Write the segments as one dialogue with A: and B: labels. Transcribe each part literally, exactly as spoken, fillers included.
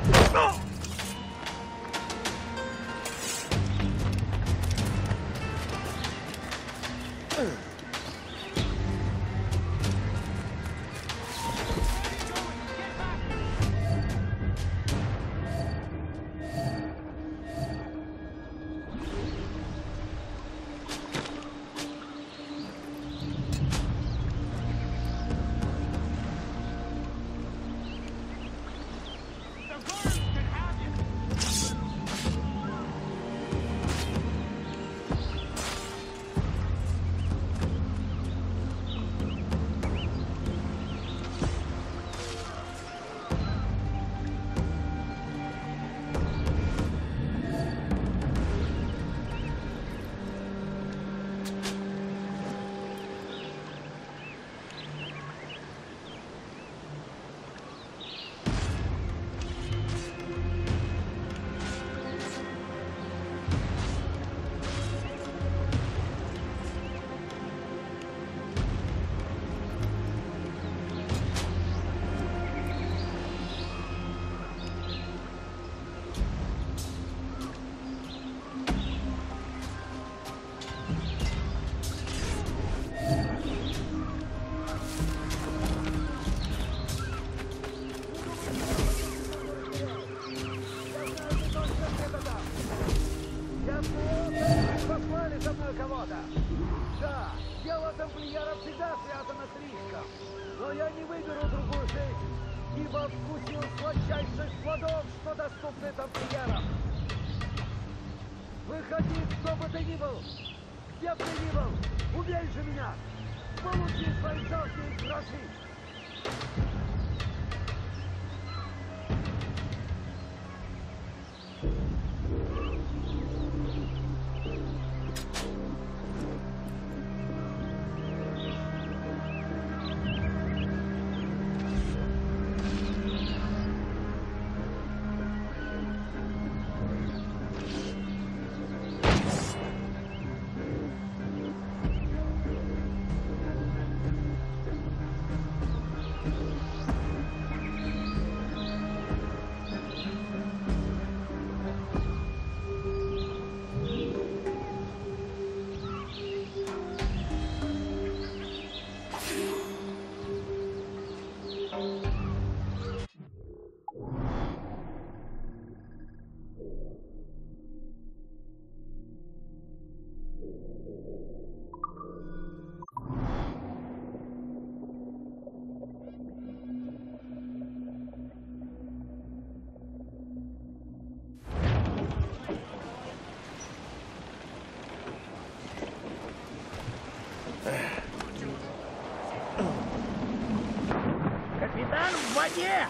A: Капитан в воде!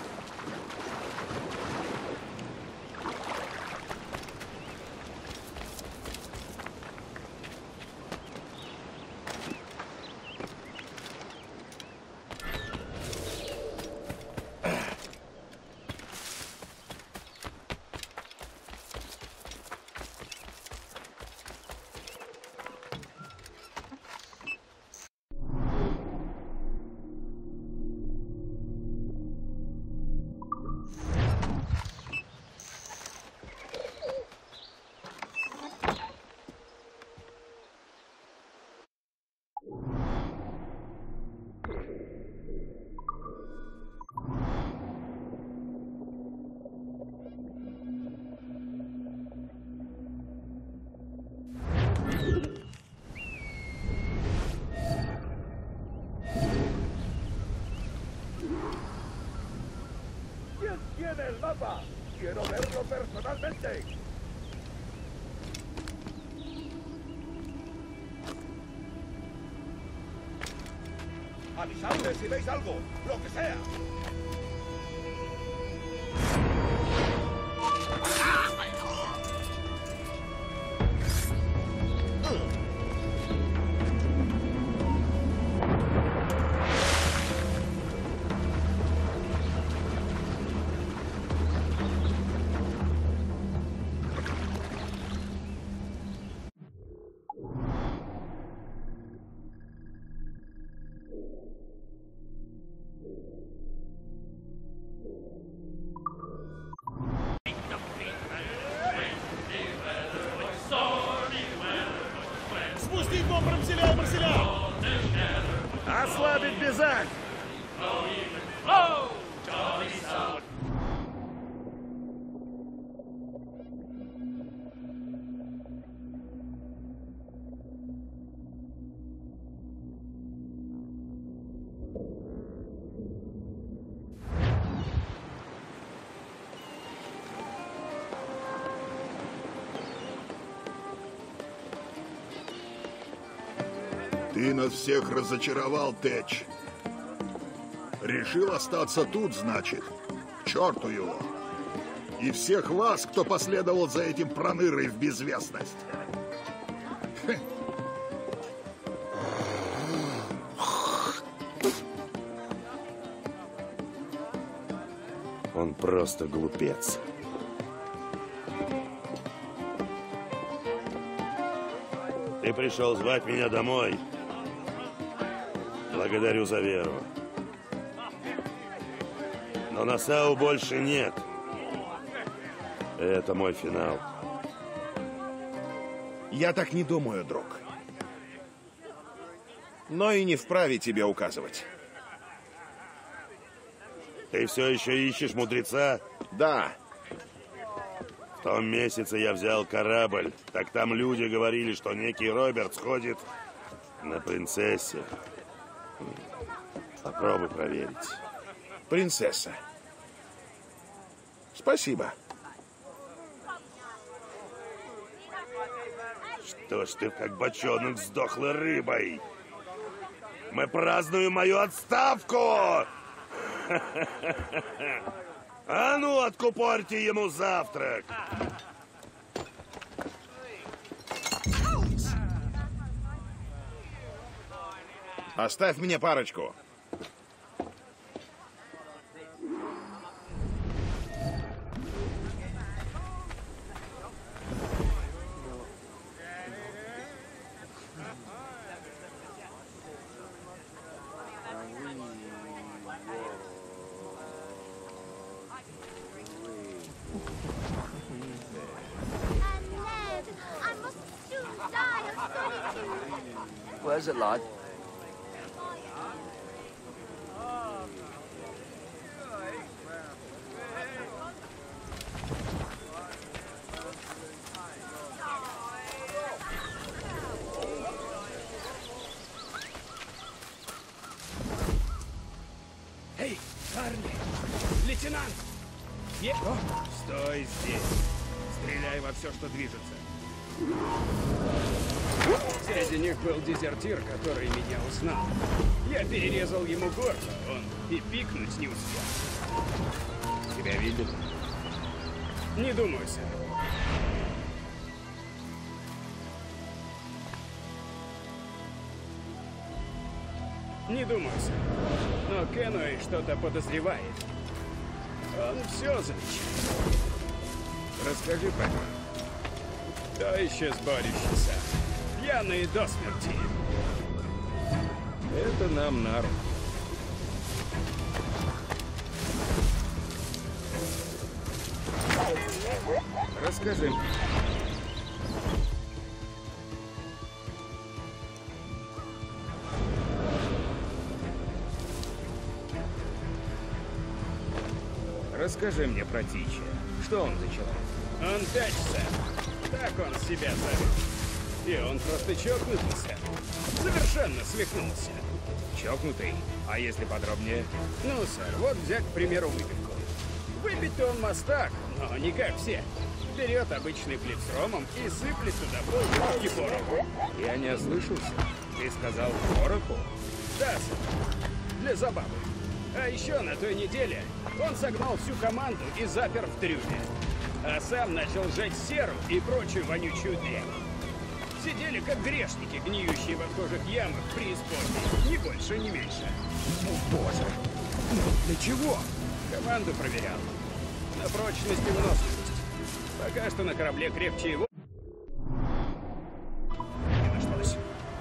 B: ¡Tiene el mapa! ¡Quiero verlo personalmente! ¡Avisadme si veis algo! ¡Lo que sea!
A: вылезай!
C: Ты нас всех разочаровал, Тэч. Решил остаться тут, значит? К черту его. И всех вас, кто последовал за этим пронырой в безвестность.
D: Он просто глупец. Ты пришел звать меня домой. Благодарю за веру. Но Насау больше нет. Это мой финал.
E: Я так не думаю, друг. Но и не вправе тебе указывать.
D: Ты все еще ищешь мудреца?
E: Да.
D: В том месяце я взял корабль. Так там люди говорили, что некий Роберт сходит на принцессе. Попробуй проверить.
E: Принцесса. Спасибо.
D: Что ж ты как бочонок с дохлой рыбой? Мы празднуем мою отставку! А ну, откупорьте ему завтрак!
E: Оставь мне парочку.
A: Where's it, lad?
B: Эй, Харли! Лейтенант! Е... О, стой здесь! Стреляй во все, что движется. Среди них был дезертир, который меня узнал. Я перерезал ему горло, он и пикнуть не успел. Тебя видели? Не думаю, сэр. Не думаю, сэр. Но Кенуэй что-то подозревает. Он все замечает. Расскажи про него. То еще сборищица. Пьяные до смерти. Это нам на руку. Расскажи мне. Расскажи мне про Тича. Что он за человек? Он Тэч, сэр. Так он себя зовет. И он просто чокнутый, сэр. Совершенно свихнулся. Чокнутый? А если подробнее? Ну, сэр, вот взять, к примеру, выпивку. Выпить-то он мастак, но не как все. Берет обычный плит с ромом и сыплет туда полбутылки пороху. Я не ослышался. Ты сказал пороху? Да, сэр. Для забавы. А еще на той неделе он согнал всю команду и запер в трюме. А сам начал жечь серу и прочую вонючую дрянь. Сидели как грешники, гниющие в отхожих ямах в преисподней. Ни больше, ни меньше. О, боже. Ну, для чего? Команду проверял. На прочность и выносливость. Пока что на корабле крепче его не нашлось.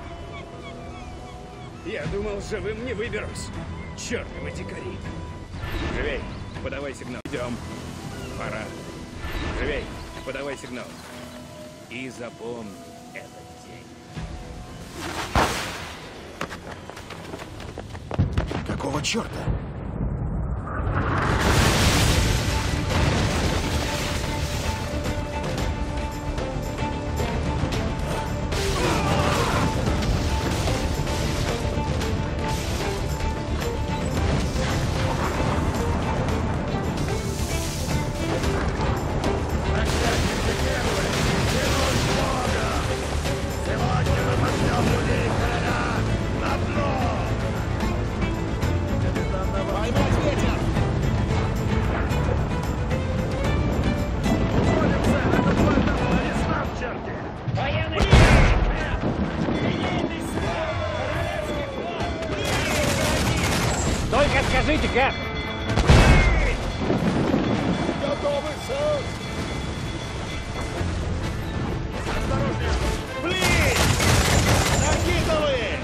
B: Я думал, живым не выберусь. Чёртовы дикари. Живей, подавай сигнал. Идем. Пора. Живей, подавай сигнал. И запомни этот день.
E: черта?
F: Только скажите, как?
C: Готовы, сэр!
E: Осторожнее! Блин! Накидывай!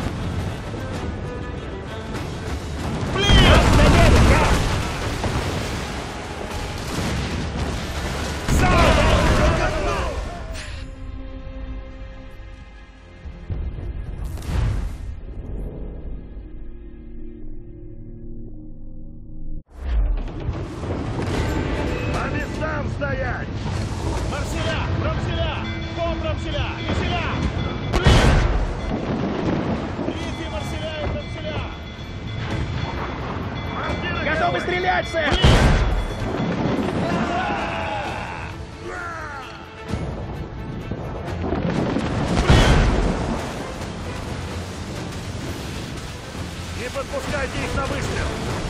C: Стоять!
E: Марселя! Рамселя! Бомб Рамселя! Веселя! Блин! Литвий Марселя и Рамселя!
F: Готовы стрелять, сэр!
C: Не подпускайте их на выстрел!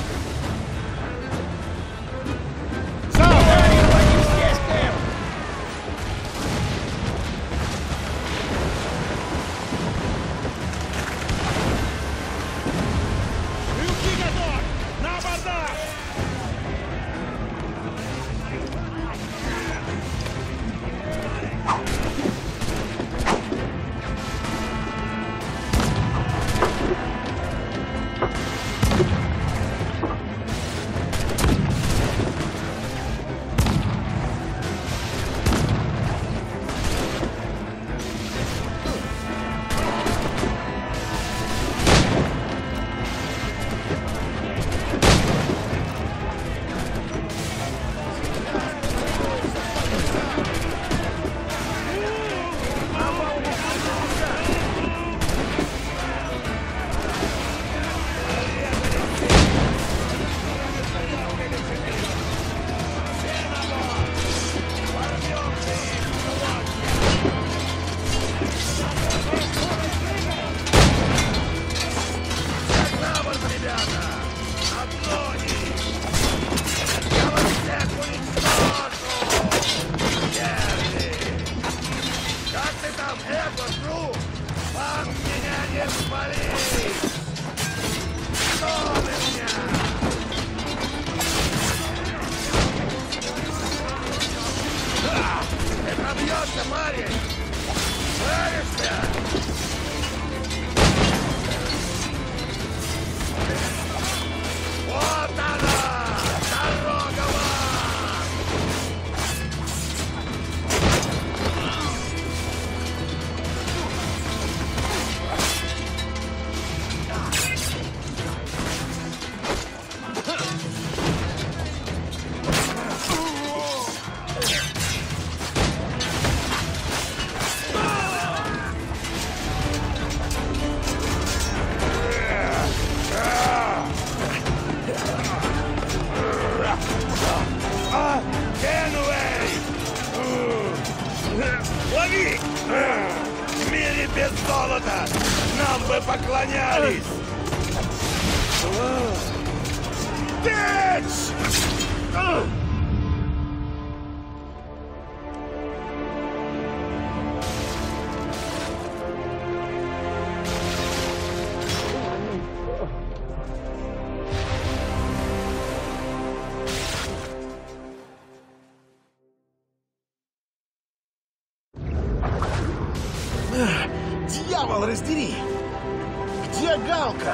D: Лови! В мире без золота нам бы поклонялись! Течь!
E: Дьявол, раздери! Где Галка?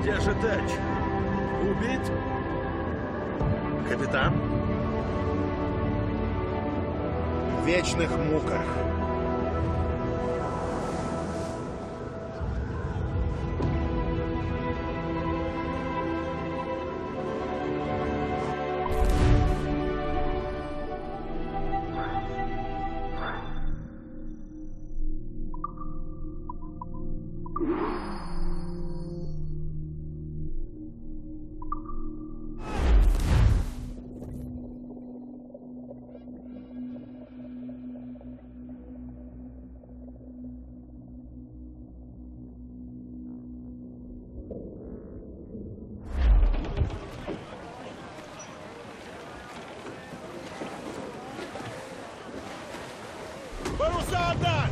E: Где же Тэч? Убит? Капитан?
G: В вечных муках.
E: Паруса отдать!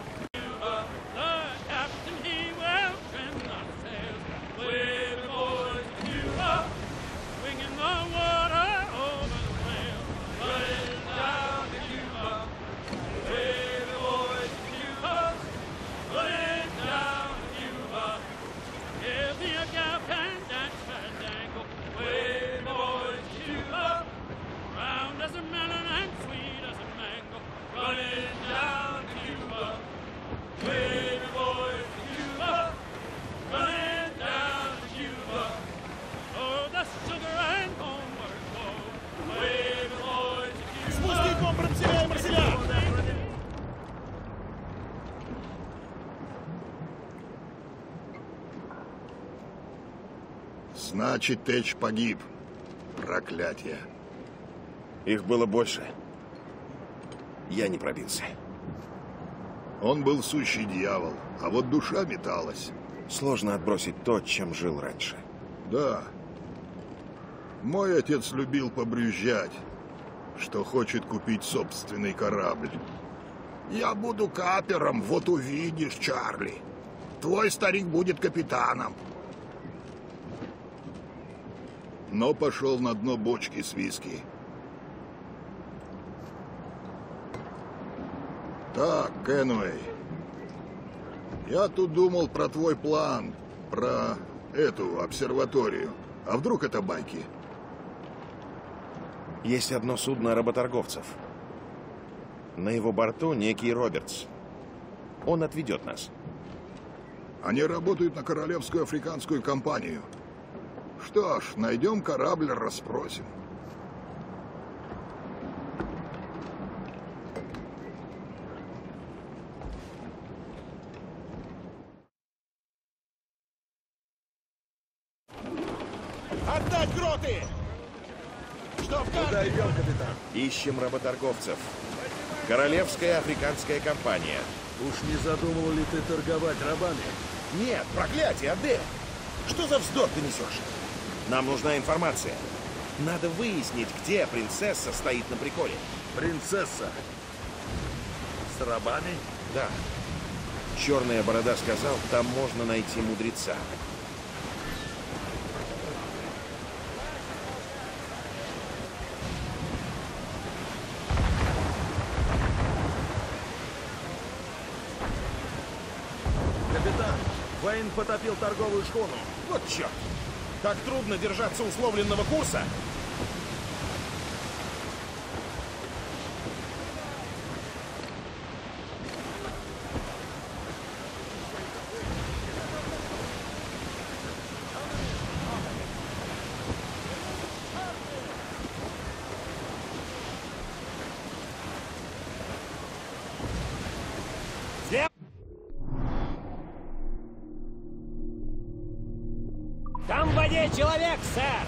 E: Спусти ком Брамселя и Марселя!
C: Значит, Тэч погиб. Проклятие.
G: Их было больше. Я не пробился.
C: Он был сущий дьявол, а вот душа металась.
G: Сложно отбросить то, чем жил раньше.
C: Да. Мой отец любил побрюзжать, что хочет купить собственный корабль. Я буду капером, вот увидишь, Чарли. Твой старик будет капитаном. Но пошел на дно бочки с виски. Так, Кенуэй, я тут думал про твой план, про эту обсерваторию. А вдруг это байки?
G: Есть одно судно работорговцев. На его борту некий Робертс. Он отведет нас.
C: Они работают на Королевскую африканскую компанию. Что ж, найдем корабль, расспросим.
E: Отдать гроты! Что в Куда идем, капитан?
G: Ищем работорговцев. Королевская африканская компания.
E: Уж не задумал ли ты торговать рабами?
G: Нет, проклятие, Аде! Что за вздор ты несешь? Нам нужна информация. Надо выяснить, где принцесса стоит на приколе.
E: Принцесса? С рабами?
G: Да. Черная борода сказал, там можно найти мудреца.
E: Капитан, Вейн потопил торговую шхуну.
G: Вот черт! Так трудно держаться условленного курса.
F: Там в воде человек, сэр!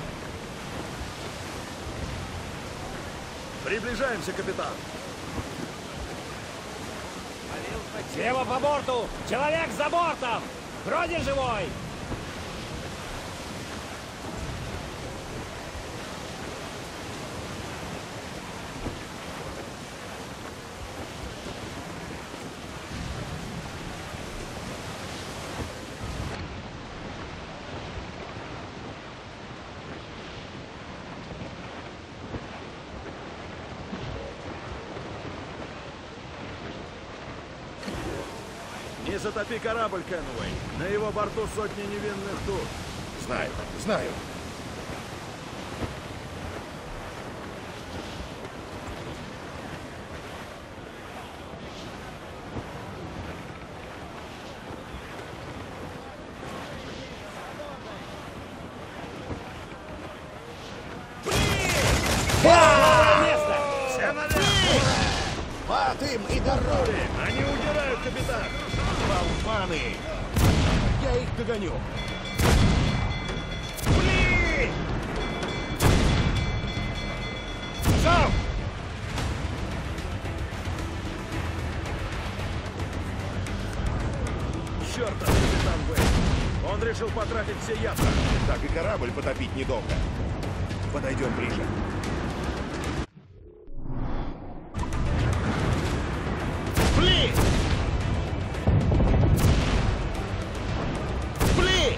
E: Приближаемся, капитан.
F: Слева по борту! Человек за бортом! Вроде живой!
E: Не затопи корабль, Кенуэй. На его борту сотни невинных душ.
G: Знаю, знаю.
F: Место!
G: Под им и дороги!
E: Они удирают, капитан!
G: Болваны! Я их догоню!
F: Сам!
E: Чертов капитан Вейн! Он решил потратить все ядра.
G: Так и корабль потопить недолго. Подойдем ближе. Пли! Пли!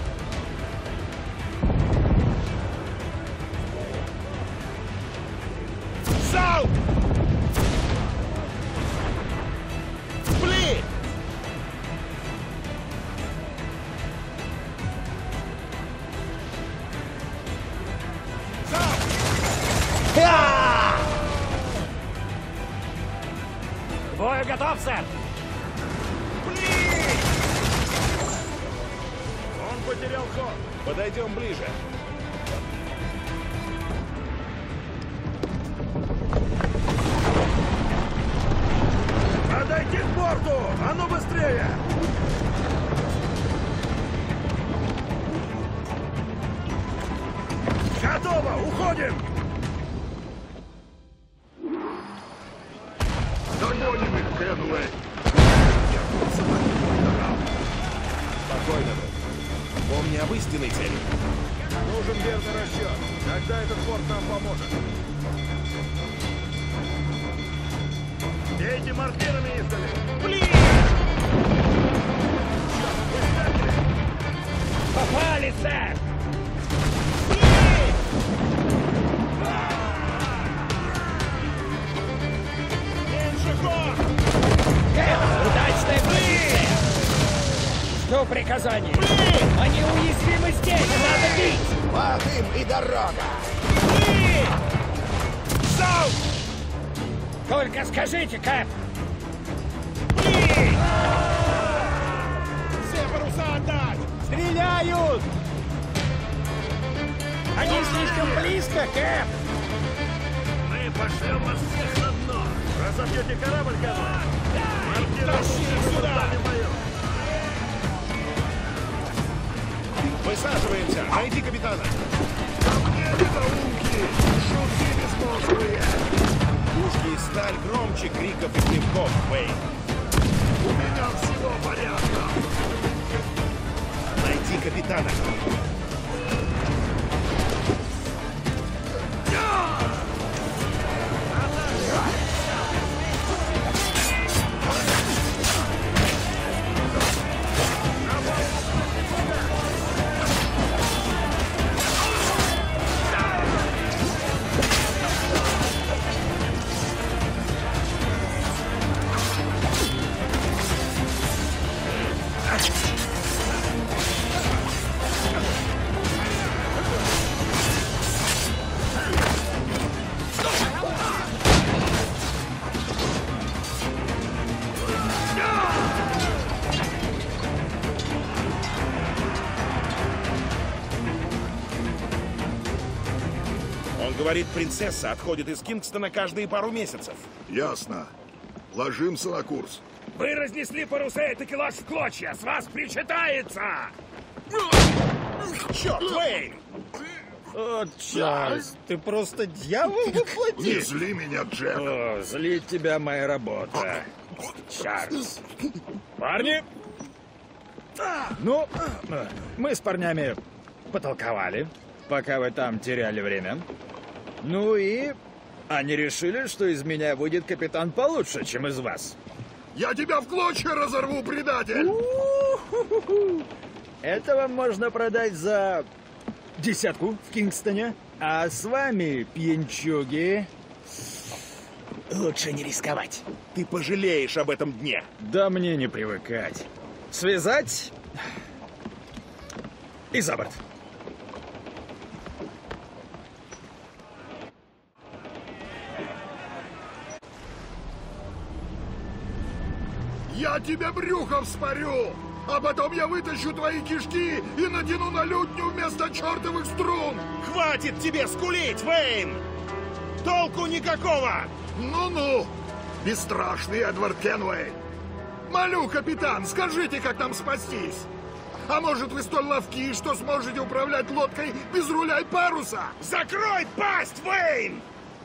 G: Залп! Пли!
F: К бою готов, сэр!
E: Он потерял ход.
G: Подойдем ближе.
E: Подойди к борту! А ну быстрее! Готово! Уходим!
C: Догоним их, Кенуэй!
G: Спокойно, друг. Помни об истинной цели.
E: Нужен верный расчет. Тогда этот порт нам поможет. Бейте мортирами издали!
G: Блин!
F: Попали, сэр!
G: Меньше ход!
F: Удачная позиция! Жду приказаний! Они уязвимы здесь! Надо бить!
G: Под им и дорога!
F: Залп! Только скажите, Кэп!
G: Все паруса отдать!
F: Стреляют! Они слишком близко, Кэп!
E: Мы пошлем вас всех на дно! Разобьете корабль, Кенуэй!
G: Тащи сюда!
E: Мое!
G: Высаживаемся! Найди капитана!
C: Шутки безмозглые!
G: Пушки и сталь громче криков и плевков, Вейн.
C: У меня всего порядка!
G: Найди капитана! Говорит, принцесса отходит из Кингстона каждые пару месяцев.
C: Ясно. Ложимся на курс.
B: Вы разнесли паруса и такелаж в клочья! С вас причитается!
G: Черт, Вейн!
F: О, Чарльз, ты просто дьявол воплоти!
C: Не зли меня, Джек.
F: О, злит тебя моя работа, Чарльз. Парни, ну, мы с парнями потолковали, пока вы там теряли время. Ну и они решили, что из меня будет капитан получше, чем из вас.
C: Я тебя в клочья разорву, предатель!
F: Это вам можно продать за десятку в Кингстоне. А с вами, пьянчуги, лучше не рисковать.
G: Ты пожалеешь об этом дне.
F: Да мне не привыкать. связать и за борт.
C: Я тебе брюхо вспорю, а потом я вытащу твои кишки и надену на лютню вместо чертовых струн.
G: Хватит тебе скулить, Вейн! Толку никакого!
C: Ну-ну, бесстрашный Эдвард Кенуэй. Молю, капитан, скажите, как нам спастись? А может, вы столь ловки, что сможете управлять лодкой без руля и паруса?
G: Закрой пасть, Вейн!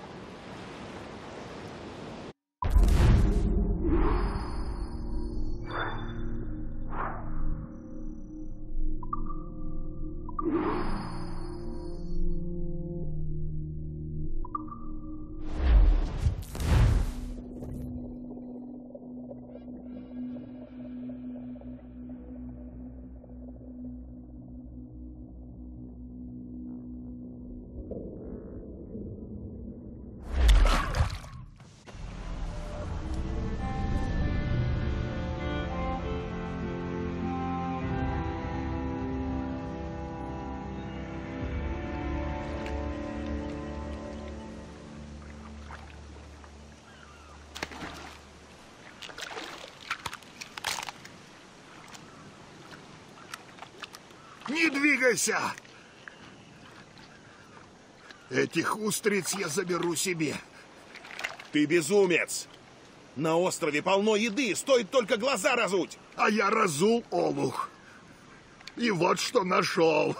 C: Не двигайся! Этих устриц я заберу себе.
G: Ты безумец! На острове полно еды, стоит только глаза разуть!
C: А я разул олух. И вот что нашел.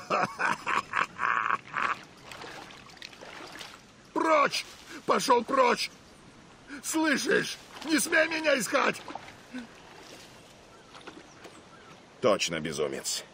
C: Прочь! Пошел прочь! Слышишь? Не смей меня искать!
G: Точно безумец.